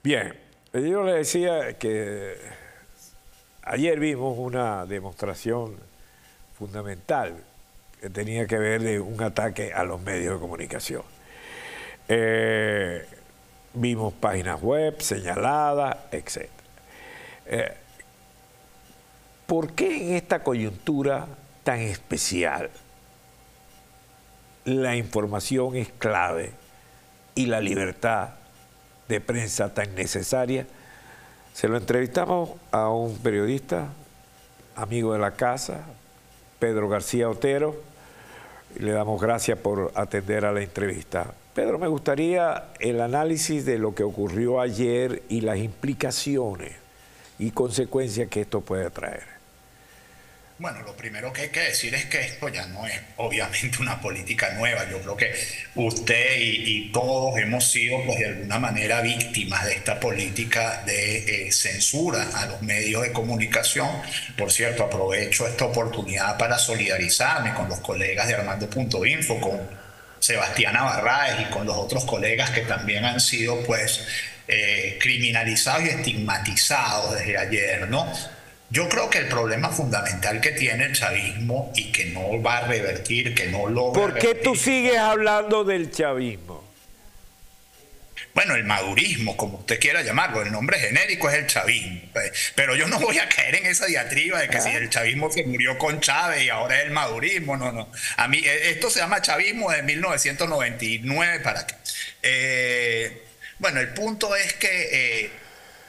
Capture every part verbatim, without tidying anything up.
Bien, yo le decía que ayer vimos una demostración fundamental que tenía que ver de un ataque a los medios de comunicación. Eh, vimos páginas web señaladas, etcétera. Eh, ¿Por qué en esta coyuntura tan especial la información es clave y la libertad de prensa tan necesaria? Se lo entrevistamos a un periodista, amigo de la casa, Pedro García Otero, y le damos gracias por atender a la entrevista. Pedro, me gustaría el análisis de lo que ocurrió ayer y las implicaciones y consecuencias que esto puede traer. Bueno, lo primero que hay que decir es que esto ya no es obviamente una política nueva. Yo creo que usted y, y todos hemos sido, pues de alguna manera, víctimas de esta política de eh, censura a los medios de comunicación. Por cierto, aprovecho esta oportunidad para solidarizarme con los colegas de Armando punto info, con Sebastián Barraez y con los otros colegas que también han sido, pues, eh, criminalizados y estigmatizados desde ayer, ¿no? Yo creo que el problema fundamental que tiene el chavismo y que no va a revertir, que no logra ¿Por qué revertir, tú sigues hablando del chavismo? bueno, el madurismo, como usted quiera llamarlo, el nombre genérico es el chavismo. Pero yo no voy a caer en esa diatriba de que ¿Ah? si el chavismo se murió con Chávez y ahora es el madurismo, no, no. A mí, esto se llama chavismo de mil novecientos noventa y nueve para acá. Eh, bueno, el punto es que eh,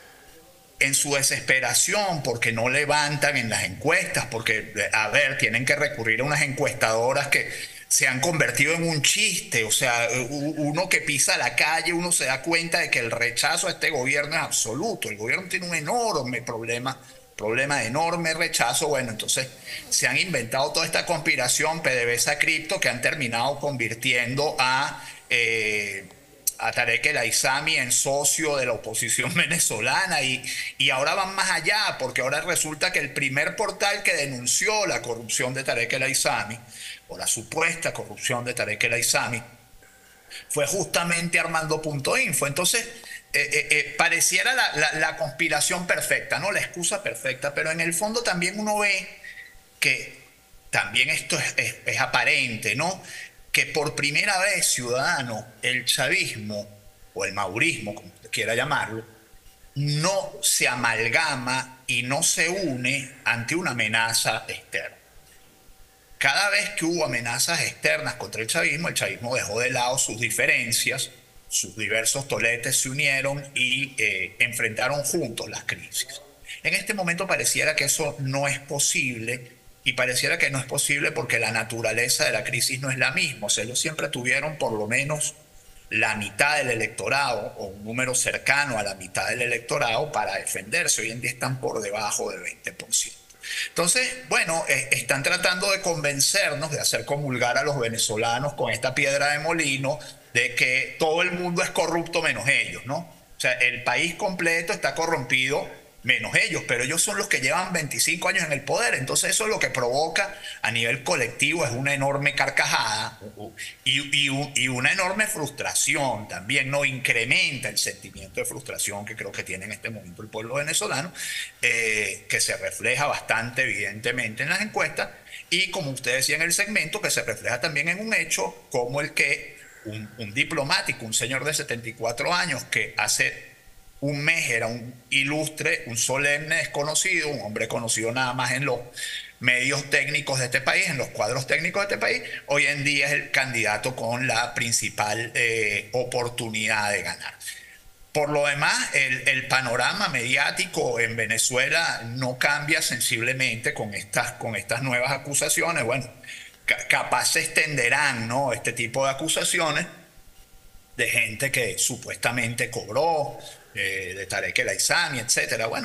en su desesperación, porque no levantan en las encuestas, porque, a ver, tienen que recurrir a unas encuestadoras que se han convertido en un chiste. O sea, uno que pisa la calle, uno se da cuenta de que el rechazo a este gobierno es absoluto. El gobierno tiene un enorme problema, problema de enorme rechazo. Bueno, entonces se han inventado toda esta conspiración PDVSA cripto que han terminado convirtiendo a... Eh, a Tarek El Aissami en socio de la oposición venezolana y, y ahora van más allá, porque ahora resulta que el primer portal que denunció la corrupción de Tarek El Aissami, o la supuesta corrupción de Tarek El Aissami, fue justamente Armando punto info. Entonces, eh, eh, eh, pareciera la, la, la conspiración perfecta, ¿no? La excusa perfecta, pero en el fondo también uno ve que también esto es, es, es aparente, ¿no? Que por primera vez, ciudadano, el chavismo, o el maurismo, como usted quiera llamarlo, no se amalgama y no se une ante una amenaza externa. Cada vez que hubo amenazas externas contra el chavismo, el chavismo dejó de lado sus diferencias, sus diversos toletes se unieron y eh, enfrentaron juntos las crisis. En este momento pareciera que eso no es posible. Y pareciera que no es posible porque la naturaleza de la crisis no es la misma. O sea, ellos siempre tuvieron por lo menos la mitad del electorado o un número cercano a la mitad del electorado para defenderse. Hoy en día están por debajo del veinte por ciento. Entonces, bueno, eh, están tratando de convencernos, de hacer comulgar a los venezolanos con esta piedra de molino de que todo el mundo es corrupto menos ellos, ¿no? O sea, el país completo está corrompido menos ellos, pero ellos son los que llevan veinticinco años en el poder. Entonces eso es lo que provoca a nivel colectivo, es una enorme carcajada y, y, y una enorme frustración también. No incrementa el sentimiento de frustración que creo que tiene en este momento el pueblo venezolano, eh, que se refleja bastante evidentemente en las encuestas y, como usted decía en el segmento, que se refleja también en un hecho como el que un, un diplomático, un señor de setenta y cuatro años que hace un mes era un ilustre, un solemne desconocido, un hombre conocido nada más en los medios técnicos de este país, en los cuadros técnicos de este país, hoy en día es el candidato con la principal eh, oportunidad de ganar. Por lo demás, el, el panorama mediático en Venezuela no cambia sensiblemente con estas, con estas nuevas acusaciones. Bueno, ca capaz se extenderán, ¿no?, este tipo de acusaciones de gente que supuestamente cobró, Eh, de Tarek El Aissami, etcétera. Bueno,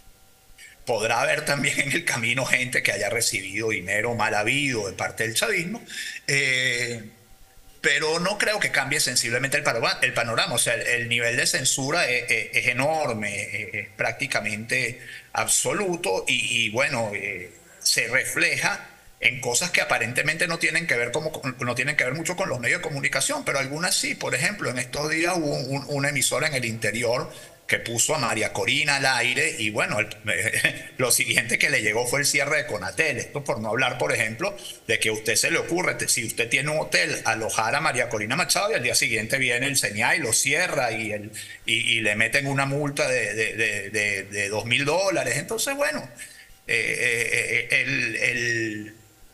podrá haber también en el camino gente que haya recibido dinero mal habido de parte del chavismo, eh, pero no creo que cambie sensiblemente el panorama. El panorama. O sea, el, el nivel de censura es, es, es enorme, es, es prácticamente absoluto y, y bueno, eh, se refleja en cosas que aparentemente no tienen que ver como, no tienen que ver mucho con los medios de comunicación, pero algunas sí. Por ejemplo, en estos días hubo un, una emisora en el interior que puso a María Corina al aire y bueno, el, lo siguiente que le llegó fue el cierre de Conatel. Esto por no hablar, por ejemplo, de que a usted se le ocurre, si usted tiene un hotel, alojar a María Corina Machado y al día siguiente viene el C N A y lo cierra y, el, y, y le meten una multa de, de, de, de, de dos mil dólares. Entonces, bueno, eh, eh, el... el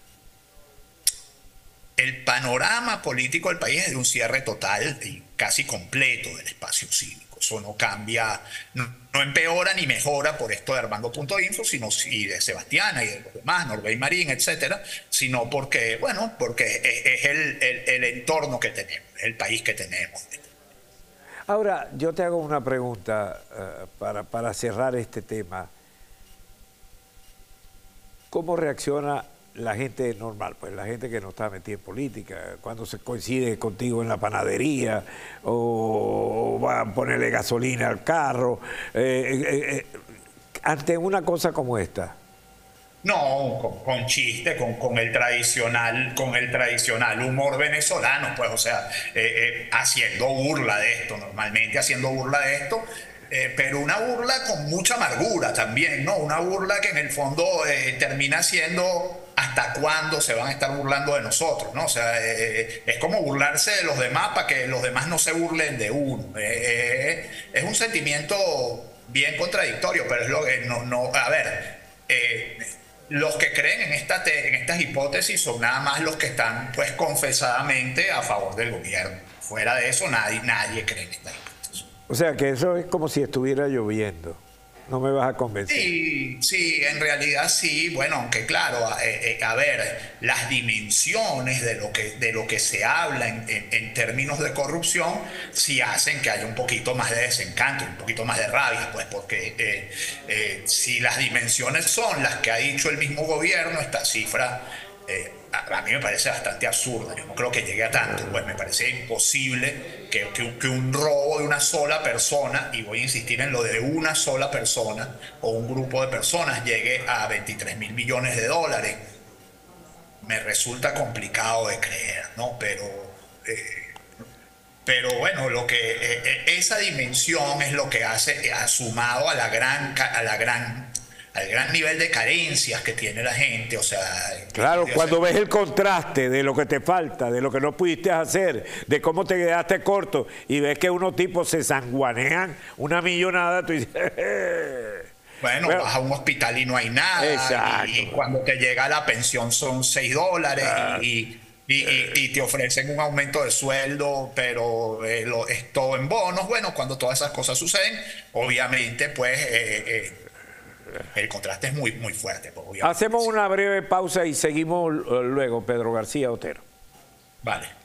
El panorama político del país es de un cierre total y casi completo del espacio cívico. Eso no cambia, no, no empeora ni mejora por esto de Armando.info, sino y de Sebastiana y de los demás, Norbey Marín, etcétera, sino porque, bueno, porque es, es el, el, el entorno que tenemos, el país que tenemos. Ahora, yo te hago una pregunta uh, para, para cerrar este tema. ¿Cómo reacciona la gente normal, pues la gente que no está metida en política, cuando se coincide contigo en la panadería o va a ponerle gasolina al carro, eh, eh, eh, ante una cosa como esta? No, con, con chiste, con, con el tradicional, con el tradicional humor venezolano, pues, o sea, eh, eh, haciendo burla de esto, normalmente haciendo burla de esto. Eh, pero una burla con mucha amargura también, ¿no? Una burla que en el fondo eh, termina siendo hasta cuándo se van a estar burlando de nosotros, ¿no? O sea, eh, es como burlarse de los demás para que los demás no se burlen de uno. Eh, eh, es un sentimiento bien contradictorio, pero es lo que no, no a ver, eh, los que creen en, esta te, en estas hipótesis son nada más los que están, pues, confesadamente a favor del gobierno. Fuera de eso, nadie, nadie cree en esta hipótesis. O sea, que eso es como si estuviera lloviendo. No me vas a convencer. Sí, sí, en realidad sí. Bueno, aunque claro, eh, eh, a ver, las dimensiones de lo que, de lo que se habla en, en, en términos de corrupción sí hacen que haya un poquito más de desencanto, un poquito más de rabia, pues porque eh, eh, si las dimensiones son las que ha dicho el mismo gobierno, esta cifra... Eh, a mí me parece bastante absurda, yo no creo que llegue a tanto, pues me parece imposible que, que, que un robo de una sola persona, y voy a insistir en lo de una sola persona o un grupo de personas, llegue a veintitrés mil millones de dólares. Me resulta complicado de creer, ¿no? Pero, eh, pero bueno, lo que, eh, esa dimensión es lo que hace, eh, sumado a la gran... A la gran al gran nivel de carencias que tiene la gente, o sea... Claro, de, cuando o sea, ves el contraste de lo que te falta, de lo que no pudiste hacer, de cómo te quedaste corto, y ves que unos tipos se sanguanean una millonada, tú dices... Bueno, bueno, vas a un hospital y no hay nada, y, y cuando te llega la pensión son seis dólares, ah, y, y, y, y te ofrecen un aumento de sueldo, pero eh, lo, es todo en bonos. Bueno, cuando todas esas cosas suceden, obviamente, pues... Eh, eh, el contraste es muy, muy fuerte. Pues, hacemos una breve pausa y seguimos luego, Pedro García Otero. Vale.